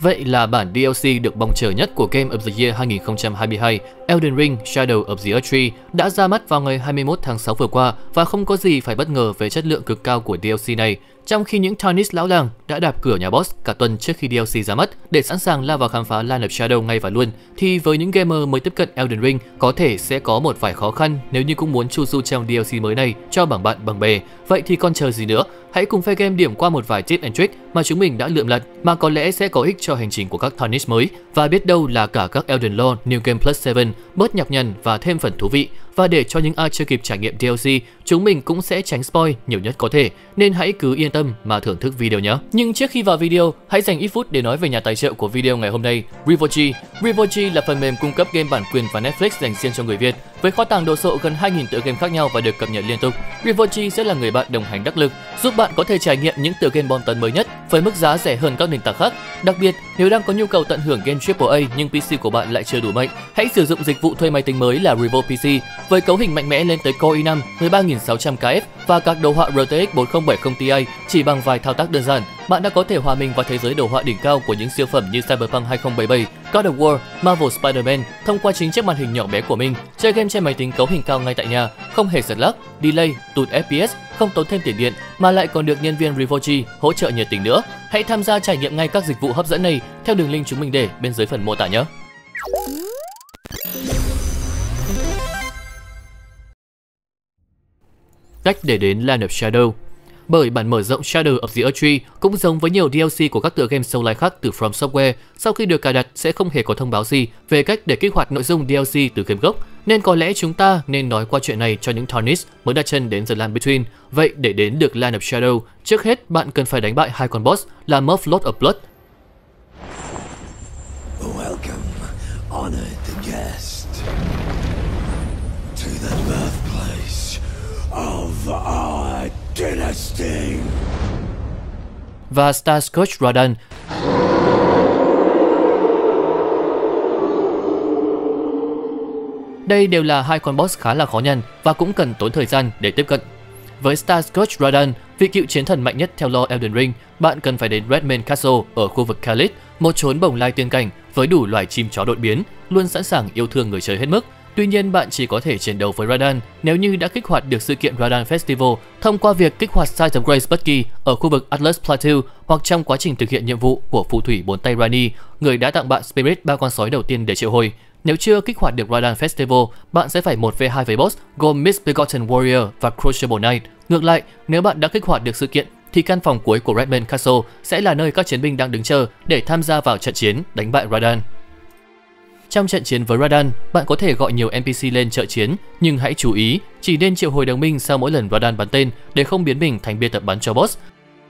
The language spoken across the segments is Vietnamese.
Vậy là bản DLC được mong chờ nhất của Game of the Year 2022, Elden Ring Shadow of the Earth Tree đã ra mắt vào ngày 21 tháng 6 vừa qua và không có gì phải bất ngờ về chất lượng cực cao của DLC này. Trong khi những Tarnished lão làng đã đạp cửa nhà boss cả tuần trước khi DLC ra mắt để sẵn sàng lao vào khám phá Land of Shadow ngay và luôn, thì với những gamer mới tiếp cận Elden Ring có thể sẽ có một vài khó khăn nếu như cũng muốn chu du trong DLC mới này cho bằng bạn bằng bè. Vậy thì còn chờ gì nữa? Hãy cùng Fair Game điểm qua một vài tip and trick mà chúng mình đã lượm lặt mà có lẽ sẽ có ích cho hành trình của các Tarnished mới, và biết đâu là cả các Elden Lore New Game Plus 7 bớt nhọc nhằn và thêm phần thú vị. Và để cho những ai chưa kịp trải nghiệm DLC, chúng mình cũng sẽ tránh spoil nhiều nhất có thể, nên hãy cứ yên tâm mà thưởng thức video nhé. Nhưng trước khi vào video, hãy dành ít phút để nói về nhà tài trợ của video ngày hôm nay, Revogy. Revogy là phần mềm cung cấp game bản quyền và Netflix dành riêng cho người Việt. Với kho tàng đồ sộ gần 2.000 tựa game khác nhau và được cập nhật liên tục, Revogy sẽ là người bạn đồng hành đắc lực, giúp bạn có thể trải nghiệm những tựa game bom tấn mới nhất với mức giá rẻ hơn các nền tảng khác. Đặc biệt, nếu đang có nhu cầu tận hưởng game AAA nhưng PC của bạn lại chưa đủ mạnh, hãy sử dụng dịch vụ thuê máy tính mới là Revo PC. Với cấu hình mạnh mẽ lên tới Core i5 13600KF và các đồ họa RTX 4070 Ti chỉ bằng vài thao tác đơn giản, bạn đã có thể hòa mình vào thế giới đồ họa đỉnh cao của những siêu phẩm như Cyberpunk 2077, God of War, Marvel Spider-Man thông qua chính chiếc màn hình nhỏ bé của mình. Chơi game trên máy tính cấu hình cao ngay tại nhà, không hề giật lag, delay, tụt FPS, không tốn thêm tiền điện mà lại còn được nhân viên Revogy hỗ trợ nhiệt tình nữa. Hãy tham gia trải nghiệm ngay các dịch vụ hấp dẫn này theo đường link chúng mình để bên dưới phần mô tả nhé. Cách để đến Land of Shadow. Bởi bản mở rộng Shadow of the Earth Tree cũng giống với nhiều DLC của các tựa game Soulslike khác từ From Software, sau khi được cài đặt sẽ không hề có thông báo gì về cách để kích hoạt nội dung DLC từ game gốc, nên có lẽ chúng ta nên nói qua chuyện này cho những Tarnished mới đặt chân đến The Land Between. Vậy để đến được Land of Shadow, trước hết bạn cần phải đánh bại hai con boss là Moth Lord of Blood. Welcome, honored guest, to the birthplace of our dynasty. Và Starscourge Radahn. Đây đều là hai con boss khá là khó nhằn và cũng cần tốn thời gian để tiếp cận. Với Starscourge Radahn, vị cựu chiến thần mạnh nhất theo lore Elden Ring, bạn cần phải đến Redmane Castle ở khu vực Caelid, một chốn bồng lai tiên cảnh với đủ loài chim chó đột biến, luôn sẵn sàng yêu thương người chơi hết mức. Tuy nhiên, bạn chỉ có thể chiến đấu với Radahn nếu như đã kích hoạt được sự kiện Radahn Festival thông qua việc kích hoạt Site of Grace bất kỳ ở khu vực Atlas Plateau hoặc trong quá trình thực hiện nhiệm vụ của phù thủy bốn tay Ranni, người đã tặng bạn Spirit, ba con sói đầu tiên để triệu hồi. Nếu chưa kích hoạt được Radahn Festival, bạn sẽ phải 1v2 với boss gồm Misbegotten Warrior và Crucible Knight. Ngược lại, nếu bạn đã kích hoạt được sự kiện, thì căn phòng cuối của Redmane Castle sẽ là nơi các chiến binh đang đứng chờ để tham gia vào trận chiến đánh bại Radahn. Trong trận chiến với Radahn, bạn có thể gọi nhiều NPC lên trợ chiến, nhưng hãy chú ý, chỉ nên triệu hồi đồng minh sau mỗi lần Radahn bắn tên để không biến mình thành bia tập bắn cho boss.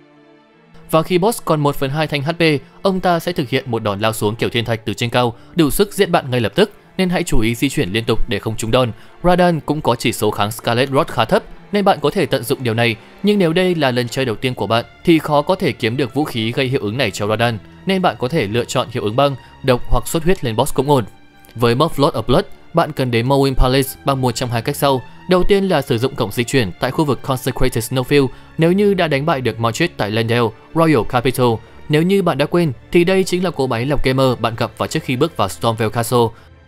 Và khi boss còn 1/2 thanh HP, ông ta sẽ thực hiện một đòn lao xuống kiểu thiên thạch từ trên cao, đủ sức giết bạn ngay lập tức, nên hãy chú ý di chuyển liên tục để không trúng đòn. Radahn cũng có chỉ số kháng Scarlet Rot khá thấp, nên bạn có thể tận dụng điều này, nhưng nếu đây là lần chơi đầu tiên của bạn thì khó có thể kiếm được vũ khí gây hiệu ứng này cho Radahn, nên bạn có thể lựa chọn hiệu ứng băng, độc hoặc xuất huyết lên boss cũng ổn. Với Moth Lord of Blood, bạn cần đến Morrowind Palace bằng một trong hai cách sau. Đầu tiên là sử dụng cổng di chuyển tại khu vực Consecrated Snowfield nếu như đã đánh bại được Mordred tại Leyndell, Royal Capital. Nếu như bạn đã quên thì đây chính là cô máy lọc gamer bạn gặp vào trước khi bước vào Stormveil Castle.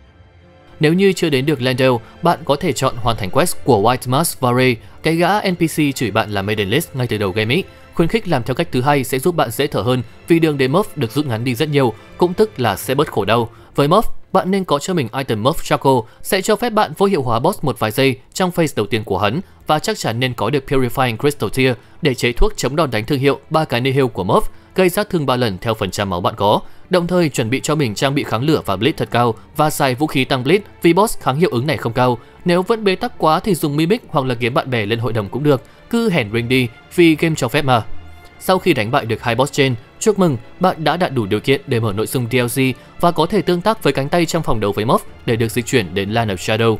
Nếu như chưa đến được Leyndell, bạn có thể chọn hoàn thành quest của White Mask Vare, cái gã NPC chửi bạn là Maidenless ngay từ đầu game ấy. Khuyến khích làm theo cách thứ hai sẽ giúp bạn dễ thở hơn vì đường đến Moth được rút ngắn đi rất nhiều, cũng tức là sẽ bớt khổ đau. Với Moth, bạn nên có cho mình item Moth Charcoal sẽ cho phép bạn vô hiệu hóa boss một vài giây trong phase đầu tiên của hắn, và chắc chắn nên có được Purifying Crystal Tear để chế thuốc chống đòn đánh thương hiệu 3 cái nihil của Moth, gây sát thương 3 lần theo phần trăm máu bạn có. Đồng thời chuẩn bị cho mình trang bị kháng lửa và bleed thật cao và xài vũ khí tăng bleed vì boss kháng hiệu ứng này không cao. Nếu vẫn bế tắc quá thì dùng mimic hoặc là kiếm bạn bè lên hội đồng cũng được, cứ hèn ring đi vì game cho phép mà. Sau khi đánh bại được hai boss trên, chúc mừng, bạn đã đạt đủ điều kiện để mở nội dung DLC và có thể tương tác với cánh tay trong phòng đấu với Moth để được di chuyển đến Land of Shadow.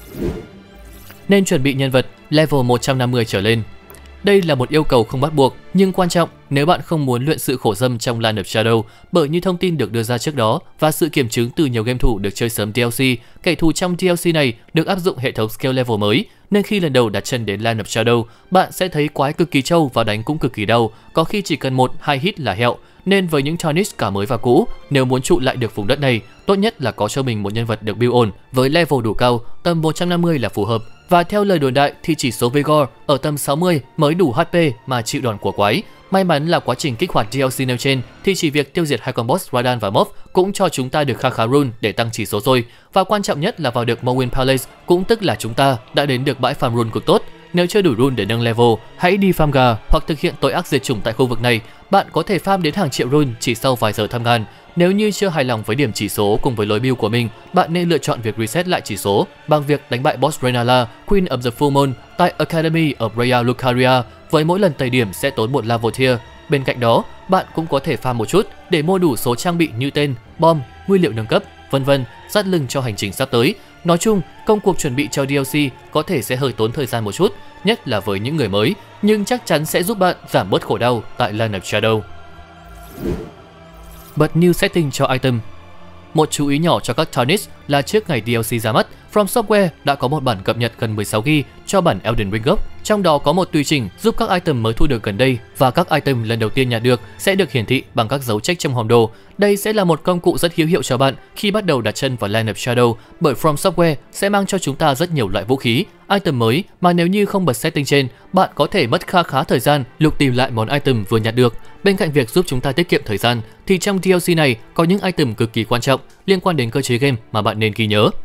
Nên chuẩn bị nhân vật level 150 trở lên. Đây là một yêu cầu không bắt buộc, nhưng quan trọng nếu bạn không muốn luyện sự khổ dâm trong Land of Shadow, bởi như thông tin được đưa ra trước đó và sự kiểm chứng từ nhiều game thủ được chơi sớm DLC, kẻ thù trong DLC này được áp dụng hệ thống skill level mới, nên khi lần đầu đặt chân đến Land of Shadow, bạn sẽ thấy quái cực kỳ trâu và đánh cũng cực kỳ đau, có khi chỉ cần 1-2 hit là hẹo. nên với những Tarnished cả mới và cũ, nếu muốn trụ lại được vùng đất này, tốt nhất là có cho mình một nhân vật được build ổn với level đủ cao, tầm 150 là phù hợp. Và theo lời đồn đại thì chỉ số Vigor ở tầm 60 mới đủ HP mà chịu đòn của quái. May mắn là quá trình kích hoạt DLC nêu trên thì chỉ việc tiêu diệt hai con boss Radan và Moth cũng cho chúng ta được khá rune để tăng chỉ số rồi. Và quan trọng nhất là vào được Morrowind Palace, cũng tức là chúng ta đã đến được bãi farm rune cực tốt. Nếu chưa đủ rune để nâng level, hãy đi farm gà hoặc thực hiện tội ác diệt chủng tại khu vực này. Bạn có thể farm đến hàng triệu rune chỉ sau vài giờ thăm ngàn. Nếu như chưa hài lòng với điểm chỉ số cùng với lối build của mình, bạn nên lựa chọn việc reset lại chỉ số bằng việc đánh bại boss Renala, Queen of the Full Moon tại Academy of Raya Lucaria, với mỗi lần tẩy điểm sẽ tốn một level tier. Bên cạnh đó, bạn cũng có thể farm một chút để mua đủ số trang bị như tên, bom, nguyên liệu nâng cấp, vân vân, dắt lưng cho hành trình sắp tới. Nói chung, công cuộc chuẩn bị cho DLC có thể sẽ hơi tốn thời gian một chút, nhất là với những người mới, nhưng chắc chắn sẽ giúp bạn giảm bớt khổ đau tại Land of Shadow. Bật new setting cho item. Một chú ý nhỏ cho các Tarnished là trước ngày DLC ra mắt, From Software đã có một bản cập nhật gần 16GB cho bản Elden Ring gốc. Trong đó có một tùy chỉnh giúp các item mới thu được gần đây và các item lần đầu tiên nhặt được sẽ được hiển thị bằng các dấu check trong hòm đồ. Đây sẽ là một công cụ rất hữu hiệu cho bạn khi bắt đầu đặt chân vào Land of Shadow, bởi From Software sẽ mang cho chúng ta rất nhiều loại vũ khí, item mới mà nếu như không bật setting trên, bạn có thể mất khá thời gian lục tìm lại món item vừa nhặt được. Bên cạnh việc giúp chúng ta tiết kiệm thời gian, thì trong DLC này có những item cực kỳ quan trọng liên quan đến cơ chế game mà bạn nên ghi nhớ.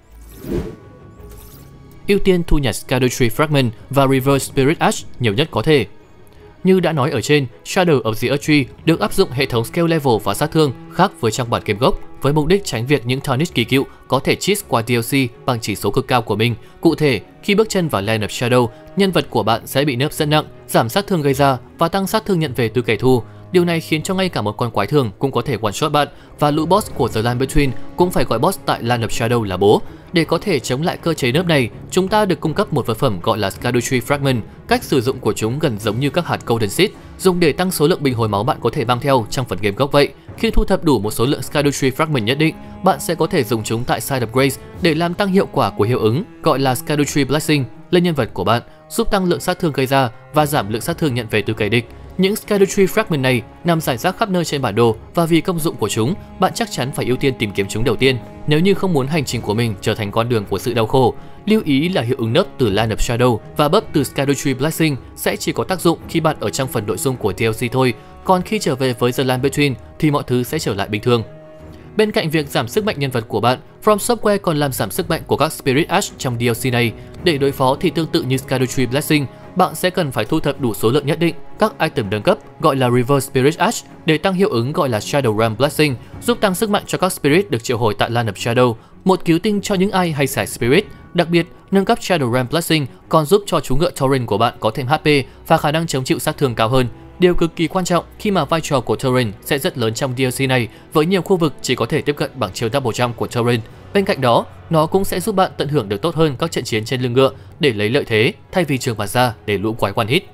Ưu tiên thu nhặt Scadutree Fragment và Reverse Spirit Ash nhiều nhất có thể. Như đã nói ở trên, Shadow of the Earth Tree được áp dụng hệ thống scale level và sát thương khác với trong bản game gốc, với mục đích tránh việc những Tarnished kỳ cựu có thể cheat qua DLC bằng chỉ số cực cao của mình. Cụ thể, khi bước chân vào Land of Shadow, nhân vật của bạn sẽ bị nerf rất nặng, giảm sát thương gây ra và tăng sát thương nhận về từ kẻ thù. Điều này khiến cho ngay cả một con quái thường cũng có thể one shot bạn, và lũ boss của The Land Between cũng phải gọi boss tại Land of Shadow là bố. Để có thể chống lại cơ chế nerf này, chúng ta được cung cấp một vật phẩm gọi là Scadutree Fragment. Cách sử dụng của chúng gần giống như các hạt Golden Seed, dùng để tăng số lượng bình hồi máu bạn có thể mang theo trong phần game gốc vậy. Khi thu thập đủ một số lượng Scadutree Fragment nhất định, bạn sẽ có thể dùng chúng tại Side of Grace để làm tăng hiệu quả của hiệu ứng gọi là Scadutree Blessing lên nhân vật của bạn, giúp tăng lượng sát thương gây ra và giảm lượng sát thương nhận về từ kẻ địch. Những Scadutree Fragment này nằm rải rác khắp nơi trên bản đồ, và vì công dụng của chúng, bạn chắc chắn phải ưu tiên tìm kiếm chúng đầu tiên nếu như không muốn hành trình của mình trở thành con đường của sự đau khổ. Lưu ý là hiệu ứng nerf từ Land of Shadow và buff từ Scadutree Blessing sẽ chỉ có tác dụng khi bạn ở trong phần nội dung của DLC thôi, còn khi trở về với The Land Between thì mọi thứ sẽ trở lại bình thường. Bên cạnh việc giảm sức mạnh nhân vật của bạn, From Software còn làm giảm sức mạnh của các Spirit Ash trong DLC này. Để đối phó thì tương tự như Scadutree Blessing, bạn sẽ cần phải thu thập đủ số lượng nhất định các item nâng cấp gọi là Reverse Spirit Ash để tăng hiệu ứng gọi là Shadow Realm Blessing, giúp tăng sức mạnh cho các Spirit được triệu hồi tại Land of Shadow, một cứu tinh cho những ai hay xài Spirit. Đặc biệt, nâng cấp Shadow Realm Blessing còn giúp cho chú ngựa Tauren của bạn có thêm HP và khả năng chống chịu sát thương cao hơn. Điều cực kỳ quan trọng khi mà vai trò của Tauren sẽ rất lớn trong DLC này, với nhiều khu vực chỉ có thể tiếp cận bằng chiêu double jump của Tauren. Bên cạnh đó, nó cũng sẽ giúp bạn tận hưởng được tốt hơn các trận chiến trên lưng ngựa để lấy lợi thế thay vì trường mặt ra để lũ quái one hit.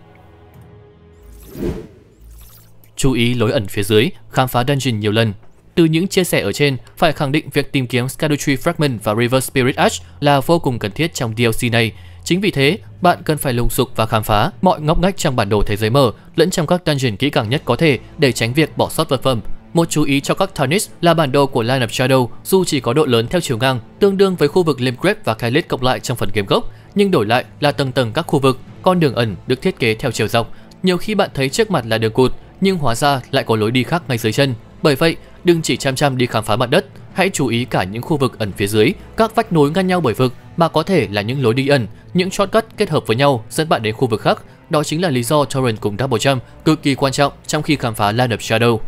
Chú ý lối ẩn phía dưới, khám phá dungeon nhiều lần. Từ những chia sẻ ở trên, phải khẳng định việc tìm kiếm Scadutree Fragment và Reverse Spirit Ash là vô cùng cần thiết trong DLC này. Chính vì thế, bạn cần phải lùng sục và khám phá mọi ngóc ngách trong bản đồ thế giới mở lẫn trong các dungeon kỹ càng nhất có thể để tránh việc bỏ sót vật phẩm. Một chú ý cho các Tarnished là bản đồ của Land of Shadow dù chỉ có độ lớn theo chiều ngang tương đương với khu vực Limgrave và Caelid cộng lại trong phần game gốc, nhưng đổi lại là tầng tầng các khu vực, con đường ẩn được thiết kế theo chiều dọc. Nhiều khi bạn thấy trước mặt là đường cụt, nhưng hóa ra lại có lối đi khác ngay dưới chân. Bởi vậy, đừng chỉ chăm đi khám phá mặt đất, hãy chú ý cả những khu vực ẩn phía dưới, các vách nối ngăn nhau bởi vực mà có thể là những lối đi ẩn, những shortcut kết hợp với nhau dẫn bạn đến khu vực khác. Đó chính là lý do Tauren cùng double jump cực kỳ quan trọng trong khi khám phá Land of Shadow.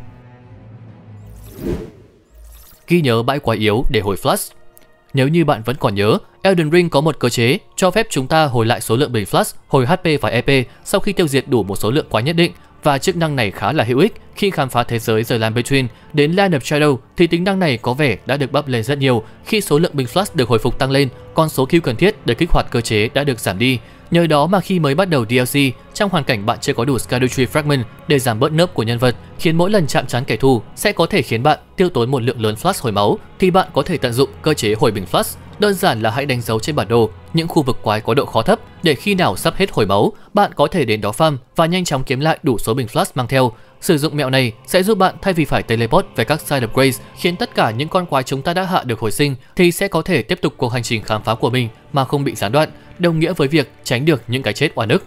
Ghi nhớ bãi quái yếu để hồi flash. Nếu như bạn vẫn còn nhớ, Elden Ring có một cơ chế cho phép chúng ta hồi lại số lượng bình flash, hồi HP và EP sau khi tiêu diệt đủ một số lượng quái nhất định, và chức năng này khá là hữu ích khi khám phá thế giới The Land Between. Đến Land of Shadow thì tính năng này có vẻ đã được buff lên rất nhiều khi số lượng bình flash được hồi phục tăng lên, còn số Q cần thiết để kích hoạt cơ chế đã được giảm đi. Nhờ đó mà khi mới bắt đầu DLC, trong hoàn cảnh bạn chưa có đủ Scadutree Fragment để giảm bớt nerf của nhân vật, khiến mỗi lần chạm trán kẻ thù sẽ có thể khiến bạn tiêu tốn một lượng lớn flash hồi máu, thì bạn có thể tận dụng cơ chế hồi bình flash. Đơn giản là hãy đánh dấu trên bản đồ những khu vực quái có độ khó thấp để khi nào sắp hết hồi máu, bạn có thể đến đó farm và nhanh chóng kiếm lại đủ số bình flash mang theo. Sử dụng mẹo này sẽ giúp bạn thay vì phải teleport về các side of grace khiến tất cả những con quái chúng ta đã hạ được hồi sinh, thì sẽ có thể tiếp tục cuộc hành trình khám phá của mình mà không bị gián đoạn, đồng nghĩa với việc tránh được những cái chết oan ức.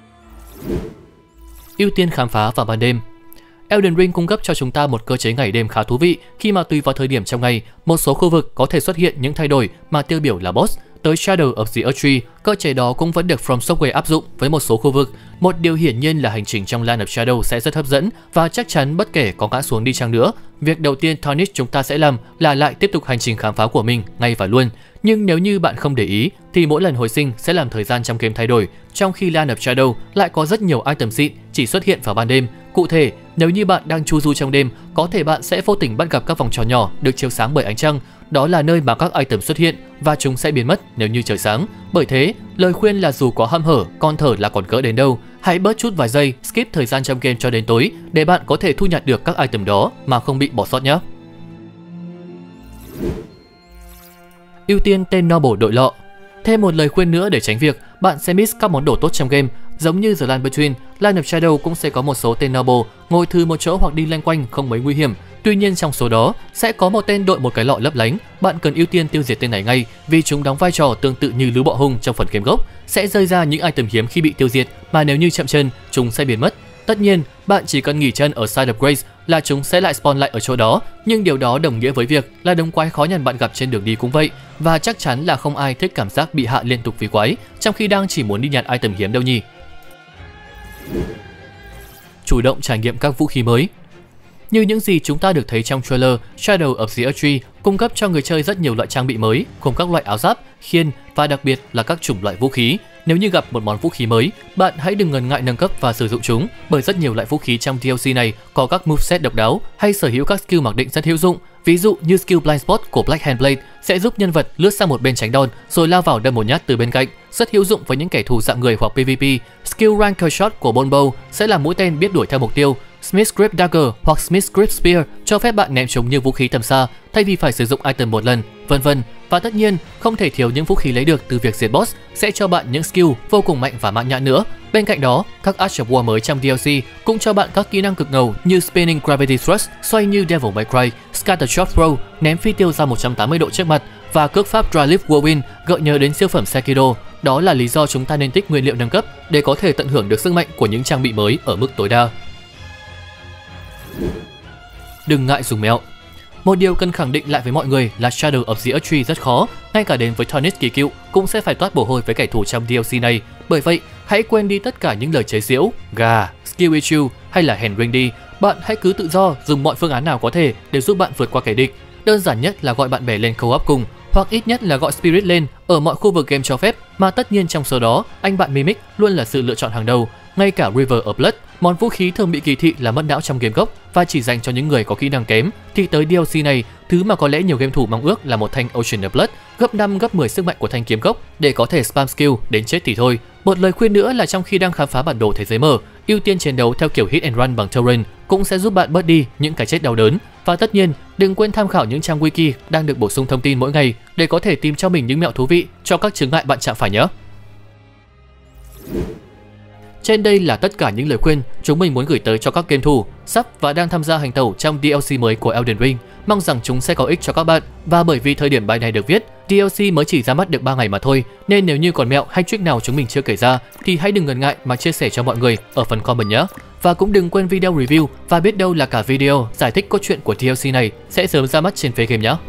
Ưu tiên khám phá vào ban đêm. Elden Ring cung cấp cho chúng ta một cơ chế ngày đêm khá thú vị khi mà tùy vào thời điểm trong ngày, một số khu vực có thể xuất hiện những thay đổi mà tiêu biểu là boss. Tới Shadow of the Earth Tree, cơ chế đó cũng vẫn được From Software áp dụng với một số khu vực. Một điều hiển nhiên là hành trình trong Land of Shadow sẽ rất hấp dẫn và chắc chắn bất kể có ngã xuống đi chăng nữa, việc đầu tiên Tarnish chúng ta sẽ làm là lại tiếp tục hành trình khám phá của mình ngay và luôn. Nhưng nếu như bạn không để ý thì mỗi lần hồi sinh sẽ làm thời gian trong game thay đổi, trong khi Land of Shadow lại có rất nhiều item xịn chỉ xuất hiện vào ban đêm. Cụ thể, nếu như bạn đang chu du trong đêm, có thể bạn sẽ vô tình bắt gặp các vòng tròn nhỏ được chiếu sáng bởi ánh trăng. Đó là nơi mà các item xuất hiện và chúng sẽ biến mất nếu như trời sáng. Bởi thế, lời khuyên là dù có hăm hở, con thở là còn cỡ đến đâu, hãy bớt chút vài giây, skip thời gian trong game cho đến tối để bạn có thể thu nhặt được các item đó mà không bị bỏ sót nhé. Ưu tiên tên Noble đội lọ. Thêm một lời khuyên nữa để tránh việc bạn sẽ miss các món đồ tốt trong game. Giống như The Land Between, Land of Shadow cũng sẽ có một số tên Noble ngồi thư một chỗ hoặc đi loanh quanh không mấy nguy hiểm. Tuy nhiên trong số đó sẽ có một tên đội một cái lọ lấp lánh, bạn cần ưu tiên tiêu diệt tên này ngay vì chúng đóng vai trò tương tự như lũ bọ hung trong phần game gốc, sẽ rơi ra những item hiếm khi bị tiêu diệt mà nếu như chậm chân chúng sẽ biến mất. Tất nhiên, bạn chỉ cần nghỉ chân ở Side of Grace là chúng sẽ lại spawn lại ở chỗ đó, nhưng điều đó đồng nghĩa với việc là đống quái khó nhằn bạn gặp trên đường đi cũng vậy, và chắc chắn là không ai thích cảm giác bị hạ liên tục vì quái, trong khi đang chỉ muốn đi nhặt item hiếm đâu nhỉ. Chủ động trải nghiệm các vũ khí mới. Như những gì chúng ta được thấy trong trailer, Shadow of the Earth Tree cung cấp cho người chơi rất nhiều loại trang bị mới, gồm các loại áo giáp, khiên và đặc biệt là các chủng loại vũ khí. Nếu như gặp một món vũ khí mới, bạn hãy đừng ngần ngại nâng cấp và sử dụng chúng, bởi rất nhiều loại vũ khí trong DLC này có các moveset độc đáo hay sở hữu các skill mặc định rất hữu dụng. Ví dụ như skill Blind Spot của Black Hand Blade sẽ giúp nhân vật lướt sang một bên tránh đòn rồi lao vào đâm một nhát từ bên cạnh, rất hữu dụng với những kẻ thù dạng người hoặc PvP. Skill Rancor Shot của Bone Bow sẽ là mũi tên biết đuổi theo mục tiêu. Smith Grip Dagger hoặc Smith Grip Spear cho phép bạn ném chúng như vũ khí tầm xa thay vì phải sử dụng item một lần, vân vân. Và tất nhiên, không thể thiếu những vũ khí lấy được từ việc diệt boss sẽ cho bạn những skill vô cùng mạnh và mãn nhãn nữa. Bên cạnh đó, các Art of War mới trong DLC cũng cho bạn các kỹ năng cực ngầu như Spinning Gravity Thrust, xoay như Devil May Cry, Scatter Shot Throw, ném phi tiêu ra 180 độ trước mặt, và cước pháp Dry Leaf Whirlwind gợi nhớ đến siêu phẩm Sekiro. Đó là lý do chúng ta nên tích nguyên liệu nâng cấp để có thể tận hưởng được sức mạnh của những trang bị mới ở mức tối đa. Đừng ngại dùng mẹo. Một điều cần khẳng định lại với mọi người là Shadow of the Earth Tree rất khó, ngay cả đến với Tarnish kỳ cựu cũng sẽ phải toát mồ hôi với kẻ thù trong DLC này. Bởi vậy, hãy quên đi tất cả những lời chế giễu, gà, skill issue hay là hand ring đi. Bạn hãy cứ tự do dùng mọi phương án nào có thể để giúp bạn vượt qua kẻ địch. Đơn giản nhất là gọi bạn bè lên co-op cùng, hoặc ít nhất là gọi Spirit lên ở mọi khu vực game cho phép, mà tất nhiên trong số đó, anh bạn Mimic luôn là sự lựa chọn hàng đầu. Ngay cả River of Blood, món vũ khí thường bị kỳ thị là mất não trong game gốc và chỉ dành cho những người có kỹ năng kém, thì tới DLC này, thứ mà có lẽ nhiều game thủ mong ước là một thanh Ocean of Blood gấp 5 gấp 10 sức mạnh của thanh kiếm gốc để có thể spam skill đến chết thì thôi. Một lời khuyên nữa là trong khi đang khám phá bản đồ thế giới mở, ưu tiên chiến đấu theo kiểu hit and run bằng torrent cũng sẽ giúp bạn bớt đi những cái chết đau đớn. Và tất nhiên, đừng quên tham khảo những trang wiki đang được bổ sung thông tin mỗi ngày để có thể tìm cho mình những mẹo thú vị cho các chướng ngại bạn chạm phải nhé. Trên đây là tất cả những lời khuyên chúng mình muốn gửi tới cho các game thủ sắp và đang tham gia hành tẩu trong DLC mới của Elden Ring. Mong rằng chúng sẽ có ích cho các bạn. Và bởi vì thời điểm bài này được viết, DLC mới chỉ ra mắt được 3 ngày mà thôi, nên nếu như còn mẹo hay trick nào chúng mình chưa kể ra thì hãy đừng ngần ngại mà chia sẻ cho mọi người ở phần comment nhé. Và cũng đừng quên video review và biết đâu là cả video giải thích cốt truyện của DLC này sẽ sớm ra mắt trên Phê Game nhé.